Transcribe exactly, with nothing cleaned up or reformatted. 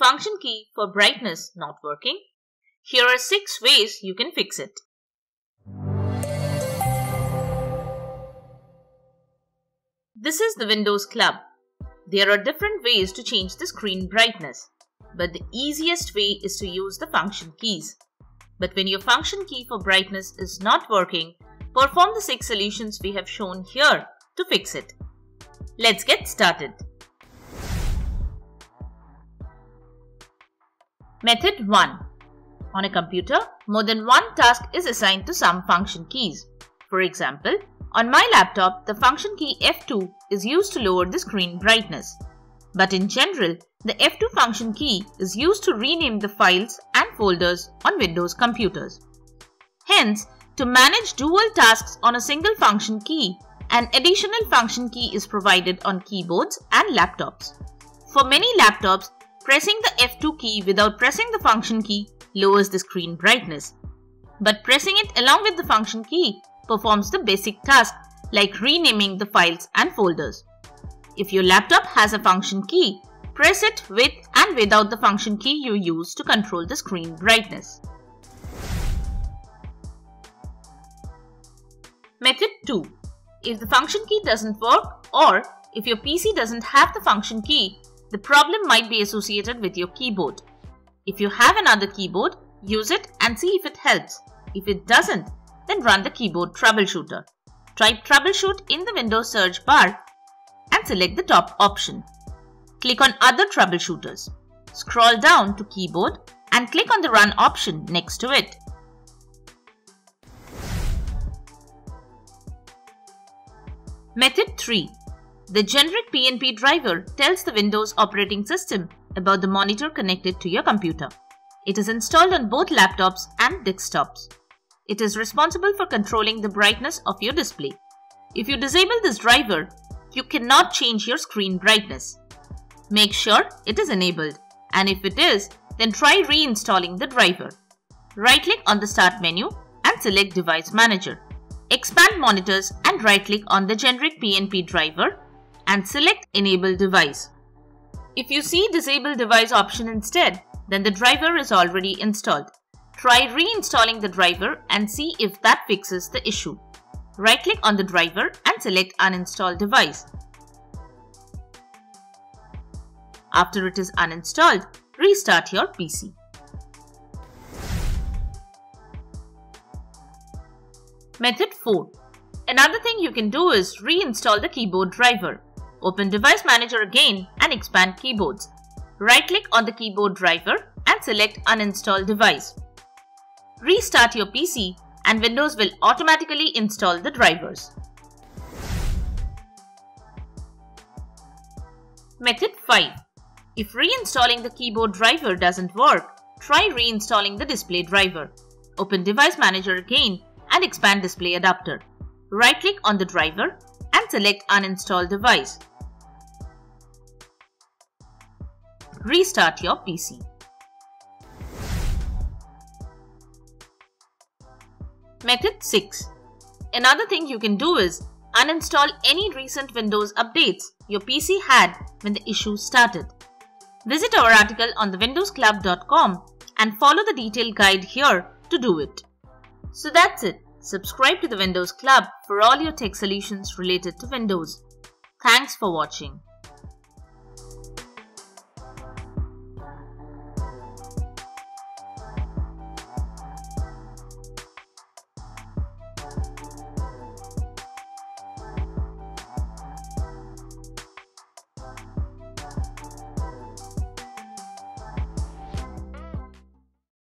function key for brightness not working? Here are six ways you can fix it. This is the Windows Club. There are different ways to change the screen brightness, but the easiest way is to use the function keys. But when your function key for brightness is not working, perform the six solutions we have shown here to fix it. Let's get started. Method one. On a computer, more than one task is assigned to some function keys. For example, on my laptop, the function key F two is used to lower the screen brightness. But in general, the F two function key is used to rename the files and folders on Windows computers. Hence, to manage dual tasks on a single function key, an additional function key is provided on keyboards and laptops. For many laptops, pressing the F two key without pressing the function key lowers the screen brightness. But pressing it along with the function key performs the basic task like renaming the files and folders. If your laptop has a function key, press it with and without the function key you use to control the screen brightness. Method two. If the function key doesn't work, or if your P C doesn't have the function key, the problem might be associated with your keyboard. If you have another keyboard, use it and see if it helps. If it doesn't, then run the keyboard troubleshooter. Type troubleshoot in the Windows search bar and select the top option. Click on Other Troubleshooters. Scroll down to Keyboard and click on the Run option next to it. Method three. The Generic P N P driver tells the Windows operating system about the monitor connected to your computer. It is installed on both laptops and desktops. It is responsible for controlling the brightness of your display. If you disable this driver, you cannot change your screen brightness. Make sure it is enabled, and if it is, then try reinstalling the driver. Right-click on the Start menu and select Device Manager. Expand Monitors and right-click on the Generic P N P driver and select Enable Device. If you see Disable Device option instead, then the driver is already installed. Try reinstalling the driver and see if that fixes the issue. Right-click on the driver and select Uninstall Device. After it is uninstalled, restart your P C. Method four. Another thing you can do is reinstall the keyboard driver. Open Device Manager again and expand Keyboards. Right-click on the keyboard driver and select Uninstall Device. Restart your P C and Windows will automatically install the drivers. Method five. If reinstalling the keyboard driver doesn't work, try reinstalling the display driver. Open Device Manager again and expand Display Adapter. Right-click on the driver and select Uninstall Device. Restart your P C. Method six. Another thing you can do is uninstall any recent Windows updates your P C had when the issue started. Visit our article on the windows club dot com and follow the detailed guide here to do it. So that's it. Subscribe to the Windows Club for all your tech solutions related to Windows. Thanks for watching.